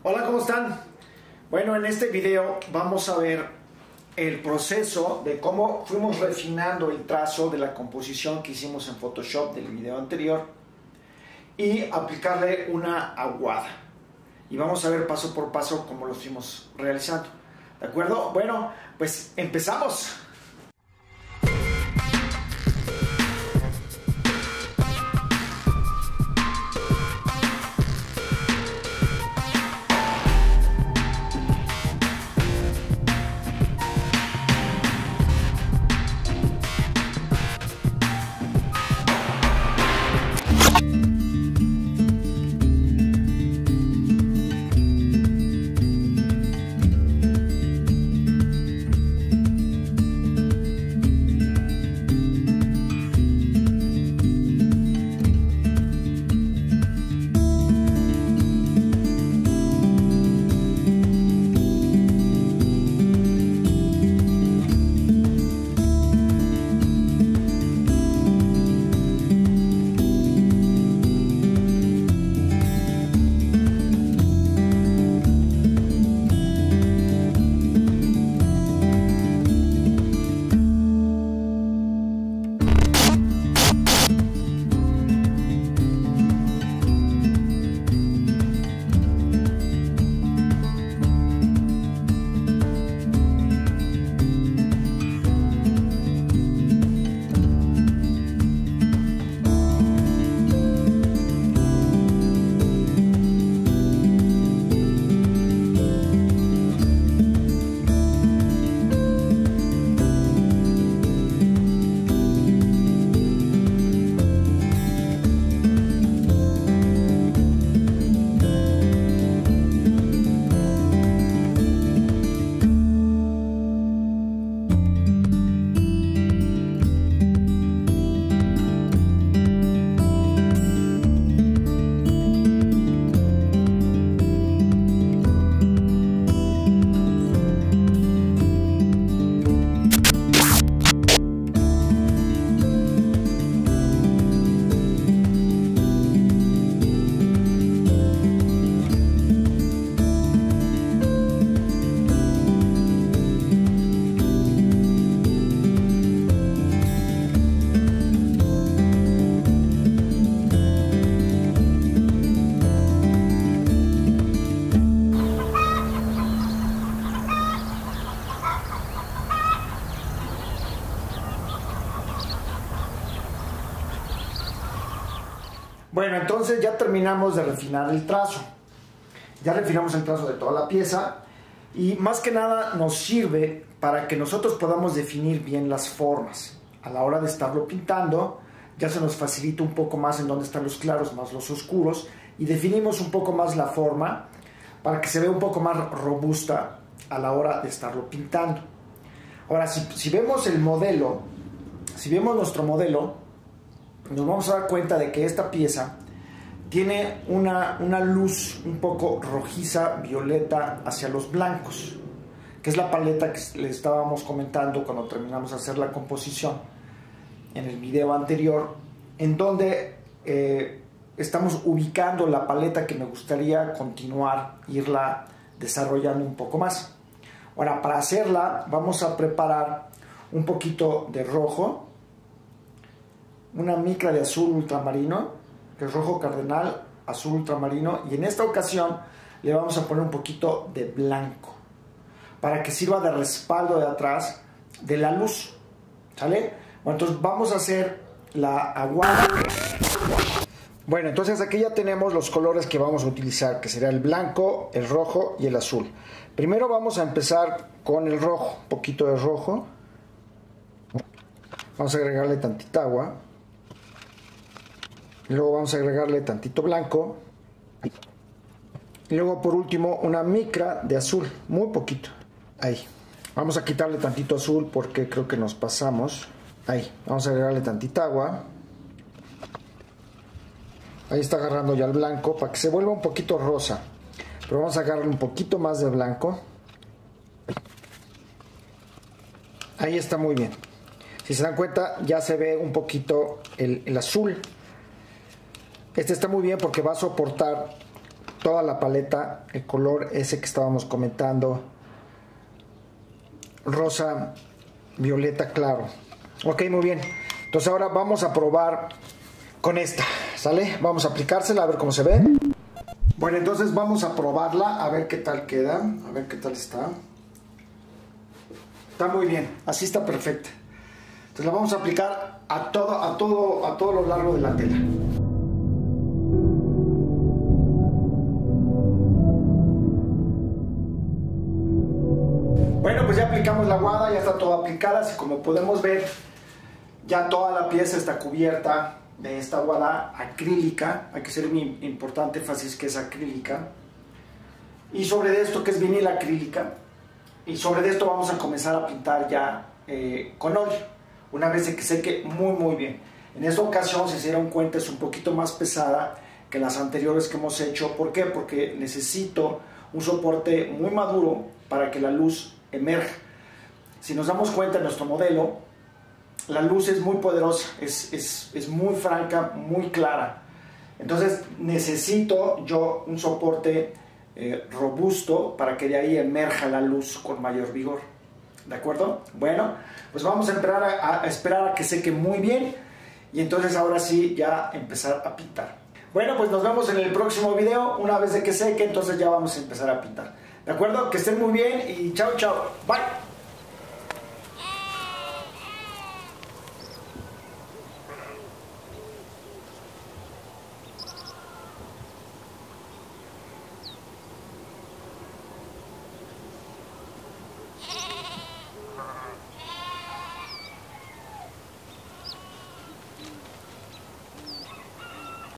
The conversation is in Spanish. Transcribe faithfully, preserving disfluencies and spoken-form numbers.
Hola, ¿cómo están? Bueno, en este video vamos a ver el proceso de cómo fuimos refinando el trazo de la composición que hicimos en Photoshop del video anterior y aplicarle una aguada. Y vamos a ver paso por paso cómo lo fuimos realizando. ¿De acuerdo? Bueno, pues empezamos. Bueno, entonces ya terminamos de refinar el trazo. Ya refinamos el trazo de toda la pieza y más que nada nos sirve para que nosotros podamos definir bien las formas. A la hora de estarlo pintando ya se nos facilita un poco más en dónde están los claros más los oscuros y definimos un poco más la forma para que se vea un poco más robusta a la hora de estarlo pintando. Ahora, si, si vemos el modelo, si vemos nuestro modelo, nos vamos a dar cuenta de que esta pieza tiene una, una luz un poco rojiza, violeta hacia los blancos, que es la paleta que les estábamos comentando cuando terminamos de hacer la composición en el video anterior, en donde eh, estamos ubicando la paleta que me gustaría continuar, irla desarrollando un poco más. Ahora, para hacerla vamos a preparar un poquito de rojo, una micra de azul ultramarino, que es rojo cardenal, azul ultramarino, y en esta ocasión le vamos a poner un poquito de blanco para que sirva de respaldo de atrás de la luz, ¿sale? Bueno, entonces vamos a hacer la aguada. Bueno, entonces aquí ya tenemos los colores que vamos a utilizar, que será el blanco, el rojo y el azul. Primero vamos a empezar con el rojo, un poquito de rojo. Vamos a agregarle tantita agua. Luego vamos a agregarle tantito blanco. Y luego por último una micra de azul, muy poquito. Ahí. Vamos a quitarle tantito azul porque creo que nos pasamos. Ahí. Vamos a agregarle tantita agua. Ahí está agarrando ya el blanco para que se vuelva un poquito rosa. Pero vamos a agarrar un poquito más de blanco. Ahí está muy bien. Si se dan cuenta, ya se ve un poquito el, el azul. Este está muy bien porque va a soportar toda la paleta, el color ese que estábamos comentando, rosa, violeta claro. Ok, muy bien. Entonces ahora vamos a probar con esta, ¿sale? Vamos a aplicársela a ver cómo se ve. Bueno, entonces vamos a probarla a ver qué tal queda, a ver qué tal está. Está muy bien, así está perfecta. Entonces la vamos a aplicar a todo, a todo, a todo lo largo de la tela. Bueno, pues ya aplicamos la aguada, ya está toda aplicada, así como podemos ver, ya toda la pieza está cubierta de esta aguada acrílica. Hay que hacer muy importante énfasis que es acrílica. Y sobre esto que es vinil acrílica. Y sobre esto vamos a comenzar a pintar ya eh, con óleo, una vez que seque muy muy bien. En esta ocasión, si se dieron cuenta, es un poquito más pesada que las anteriores que hemos hecho. ¿Por qué? Porque necesito un soporte muy maduro para que la luz emerja. Si nos damos cuenta en nuestro modelo, la luz es muy poderosa, es, es, es muy franca, muy clara. Entonces necesito yo un soporte eh, robusto para que de ahí emerja la luz con mayor vigor. ¿De acuerdo? Bueno, pues vamos a esperar a, a esperar a que seque muy bien y entonces ahora sí ya empezar a pintar. Bueno, pues nos vemos en el próximo video. Una vez de que seque, entonces ya vamos a empezar a pintar. ¿De acuerdo? Que estén muy bien y chao, chao. Bye.